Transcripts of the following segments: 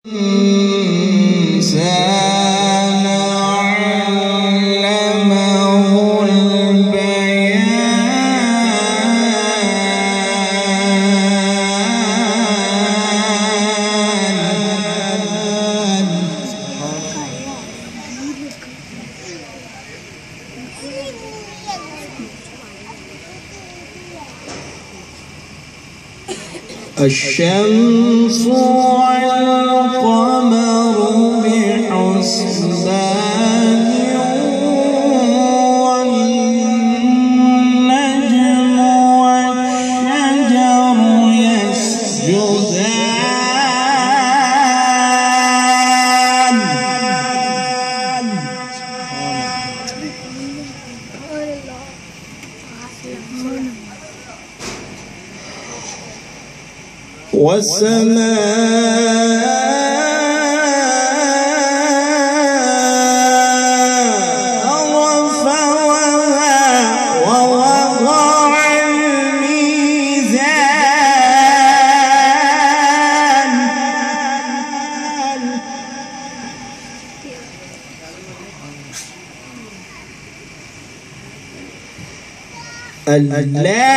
الإنسان علمه البيان. الشمس والقمر بحسبان والنجم والشجر يسجدان. والسماء رفعها ووضع الميزان. ألا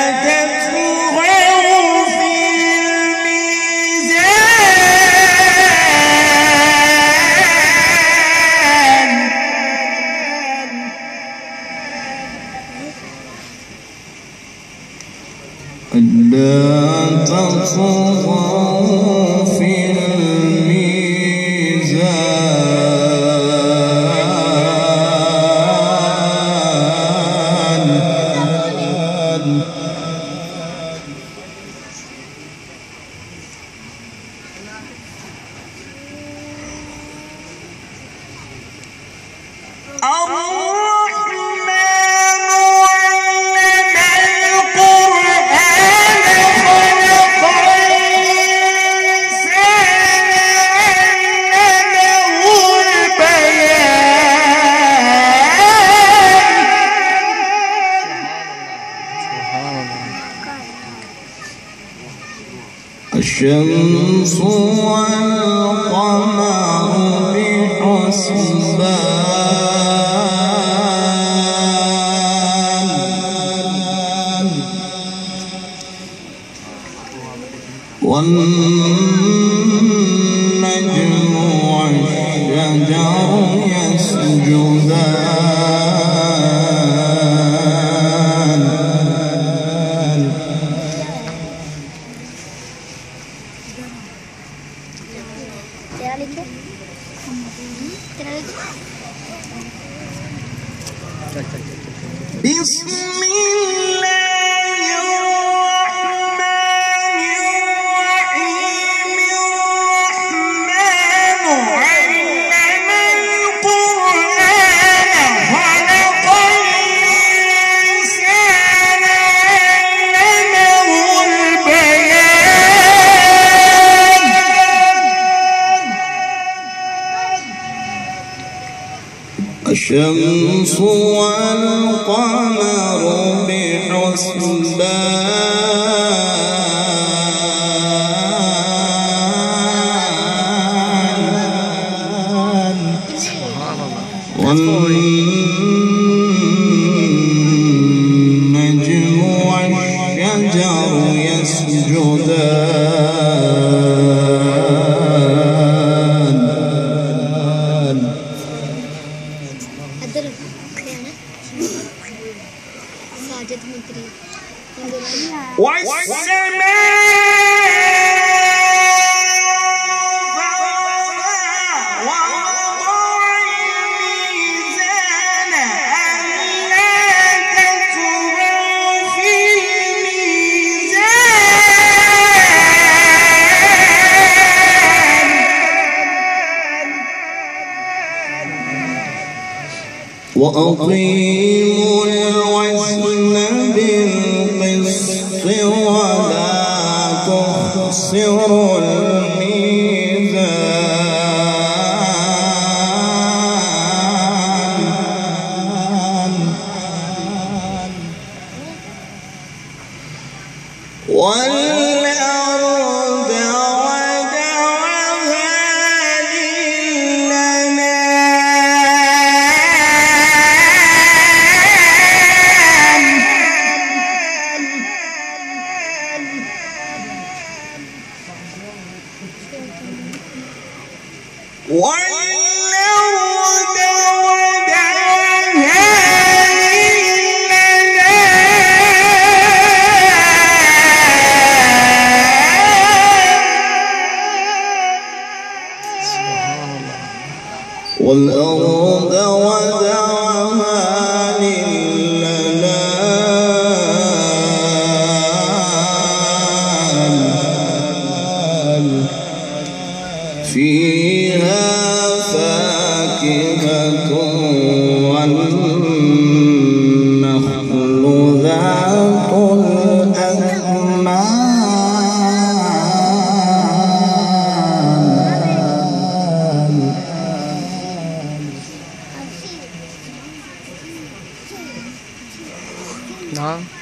تطغوا في الميزان. ألا تطغوا في الميزان. الشمس والقمر بحسبان والنجم والشجر يسجدان. بسم الله الرحمن الرحيم. الرحمن علم القرآن خلق الإنسان علمه البيان. الشمس والقمر بحسبان والنجم والشجر يسجدان. وأقيموا الوزن بالقسط ولا تخسروا الميزان. والأرض وضعها والأرض وضعها للأنام فيها فاكهة والنخل ذات الأكمام نعم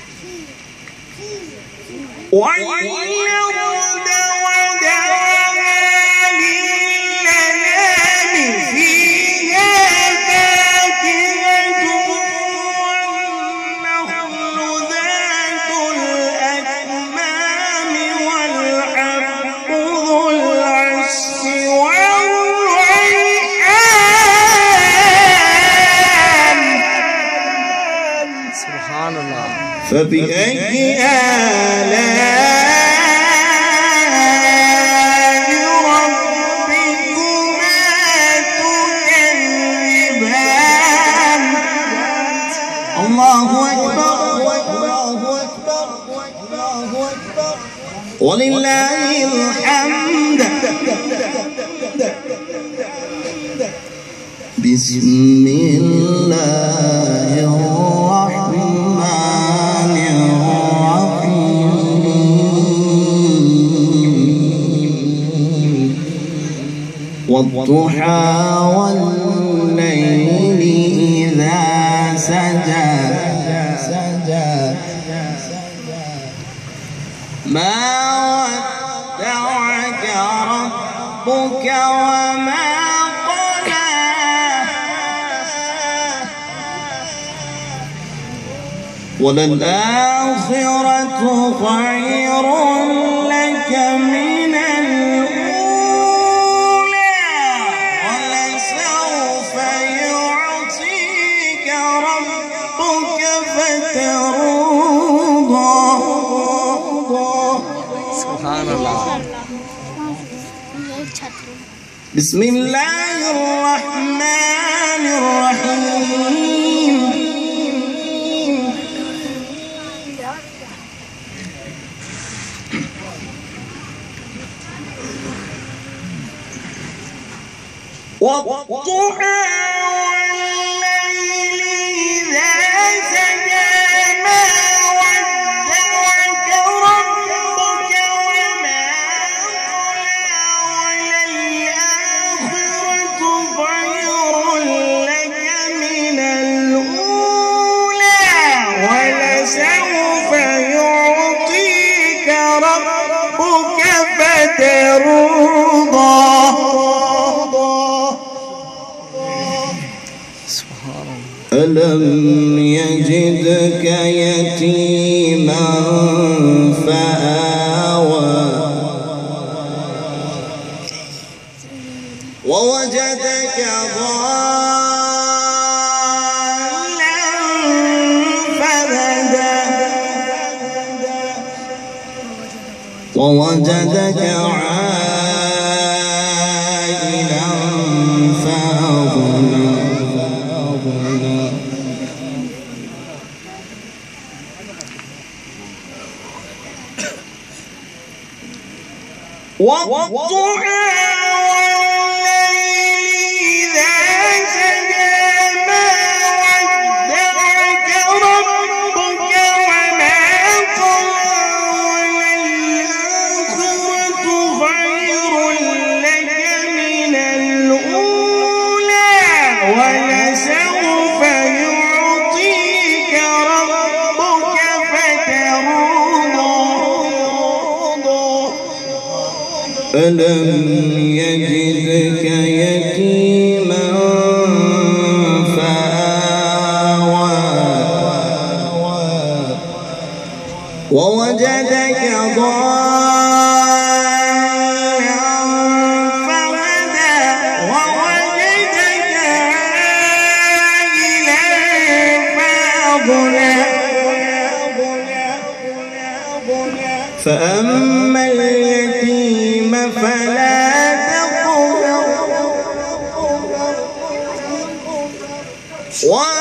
والأرض وضعها للأنام فيها فاكهة والنخل ذات الأكمام والحب ذو العصف والريحان سبحان الله. فبأي آلاء ربكما تكذبان الله أكبر ولله الحمد بسم الله الرحمن الرحيم والضحى والليل إذا سجى ما ودعك ربك وما قلى وللآخرة خير لك من الأولى ولسوف يعطيك ربك فترضى سبحان الله. بسم الله الرحمن الرحيم والضحى والليل إذا سجى ما ودعك ربك وما قلى وللآخرة خير لك من الأولى ولسوف يعطيك ربك فترضى ألم يجدك يتيما فآوى ووجدك ضالا فهدى ووجدك عائلا فأغنى والضحى والليل إذا سجى ما ودعك ربك وما قلى وللآخرة خير لك من الأولى ولسوف يعطيك ربك فترضى ألم يجدك يتيما فآوى ووجدك ضالا فأما اليتيم فلا تقهر